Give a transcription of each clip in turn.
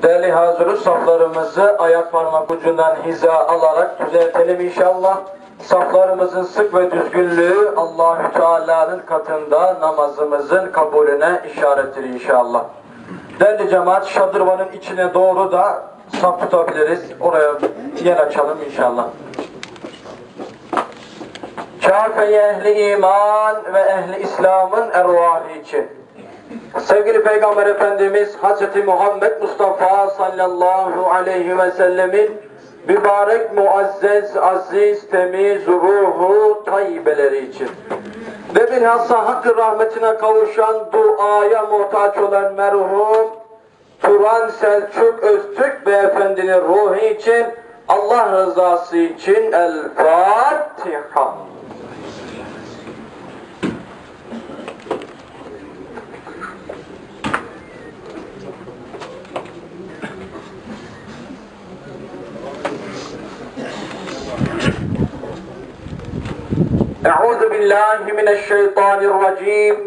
Değerli hazırı, saflarımızı ayak parmak ucundan hiza alarak düzeltelim inşallah. Saflarımızın sık ve düzgünlüğü Allahü Teala'nın katında namazımızın kabulüne işarettir inşallah. Değerli cemaat, şadırvanın içine doğru da saf tutabiliriz. Oraya yer açalım inşallah. Kâfe-i ehli iman ve ehli İslam'ın ervahı için. Sevgili Peygamber Efendimiz Hz. Muhammed Mustafa sallallahu aleyhi ve sellemin mübarek, muazzez, aziz, temiz ruhu tayyibeleri için ve bilhassa hakkı rahmetine kavuşan, duaya muhtaç olan merhum Turan Selçuk Öztürk Beyefendinin ruhu için, Allah rızası için El Fatiha. Euzu billahi mineşşeytanirracim.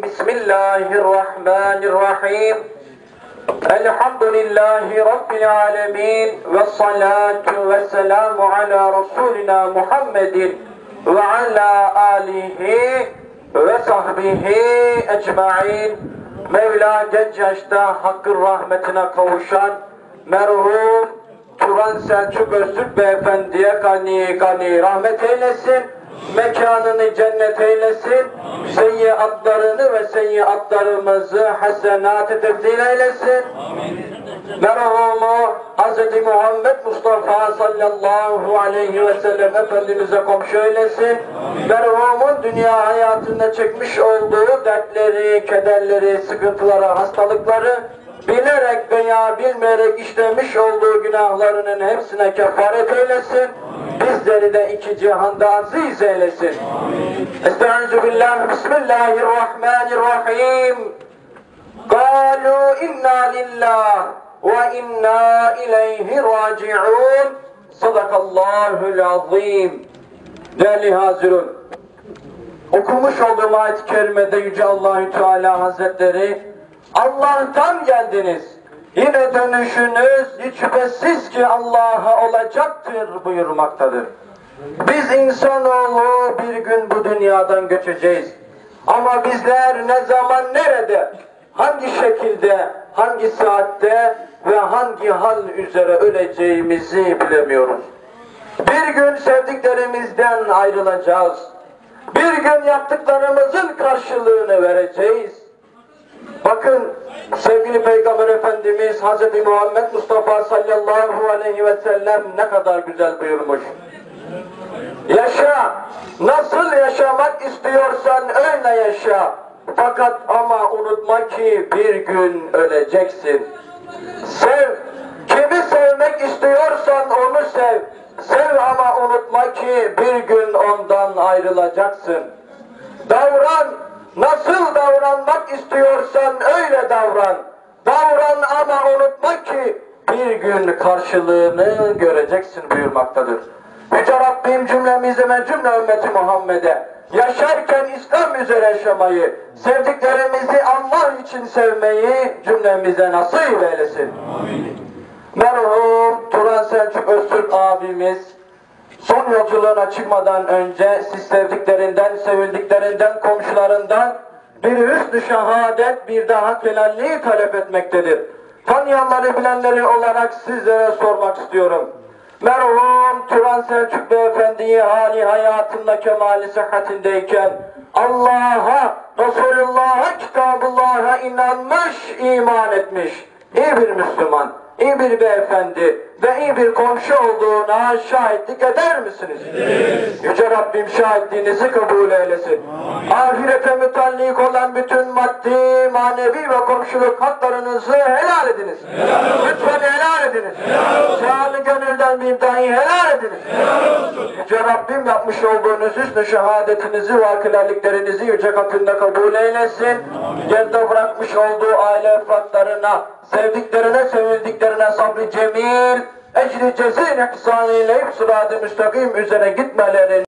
Bismillahirrahmanirrahim. Elhamdülillahi Rabbil alemin. Ve salatu ve selamu ala Resulina Muhammedin ve ala alihi ve sahbihi ecma'in. Mevla genç yaşta hakkın rahmetine kavuşan merhum Turan Selçuk Öztürk Beyefendiye gani rahmet eylesin. Mekanını cennet eylesin. Seyyiatlarını ve seyyiatlarımızı hasenat-ı tebdil eylesin. Merhumu Hz. Muhammed Mustafa sallallahu aleyhi ve sellem Efendimiz'e komşu eylesin. Merhumun dünya hayatında çekmiş olduğu dertleri, kederleri, sıkıntıları, hastalıkları, bilerek veya bilmeyerek işlemiş olduğu günahlarının hepsine kefaret eylesin. Bizleri de iki cihanda aziz eylesin. Estaizu billah, bismillahirrahmanirrahim. Kalu inna lillah ve inna ileyhi raci'un. Sadakallahul azim. Değerli hazirun, okumuş olduğum ayet-i kerimede Yüce Allahü Teala Hazretleri, Allah'tan geldiniz, yine dönüşünüz hiç şüphesiz ki Allah'a olacaktır buyurmaktadır. Biz insanoğlu bir gün bu dünyadan göçeceğiz. Ama bizler ne zaman, nerede, hangi şekilde, hangi saatte ve hangi hal üzere öleceğimizi bilemiyoruz. Bir gün sevdiklerimizden ayrılacağız. Bir gün yaptıklarımızın karşılığını vereceğiz. Bakın sevgili Peygamber Efendimiz Hz. Muhammed Mustafa sallallahu aleyhi ve sellem ne kadar güzel buyurmuş. Yaşa, nasıl yaşamak istiyorsan öyle yaşa. Fakat ama unutma ki bir gün öleceksin. Sev, kimi sevmek istiyorsan onu sev. Sev ama unutma ki bir gün ondan ayrılacaksın. Davran, nasıl davranmak istiyorsan öyle davran. Davran ama unutma ki bir gün karşılığını göreceksin buyurmaktadır. Yüce Rabbim cümlemize ve cümle ümmeti Muhammed'e yaşarken İslam üzere yaşamayı, sevdiklerimizi Allah için sevmeyi cümlemize nasip eylesin. Amin. Merhum Turan Selçuk Öztürk abimiz son yolculuğuna çıkmadan önce siz sevdiklerinden, sevildiklerinden, komşularından bir hüsnü şehadet, bir daha helalliği talep etmektedir. Tanıyanları, bilenleri olarak sizlere sormak istiyorum. Merhum Turan Selçuk Beyefendi'yi hali hayatında kemali sıhhatindeyken Allah'a, Resulullah'a, Kitabullah'a inanmış, iman etmiş iyi bir Müslüman, iyi bir beyefendi ve iyi bir komşu olduğuna şahitlik eder misiniz? Evet. Yüce Rabbim şahitliğinizi kabul eylesin. Ahirete mütallik olan bütün maddi, manevi ve komşuluk haklarınızı helal ediniz. Lütfen helal ediniz. Canı gönülden bir dahi helal ediniz. Yüce Rabbim yapmış olduğunuz hüsnü şehadetinizi ve akılerliklerinizi yüce katında kabul eylesin. Geride bırakmış olduğu aile efratlarına, sevdiklerine, sevildiklerine sabrı cemil, ecri cezil ihsan eyleyip sırat-ı müstakim üzere gitmelerini